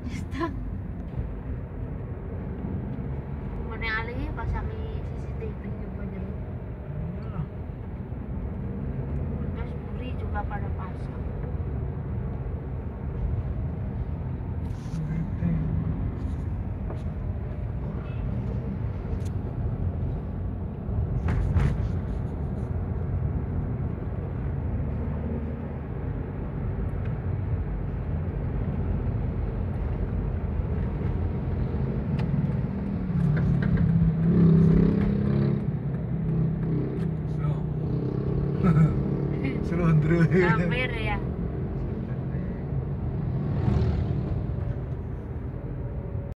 Justru mana alih pasang CCTV juga jadi. Iyalah. Terus Buri juga pada pasang. Gitu. So. Seru, Andrew. Hampir ya.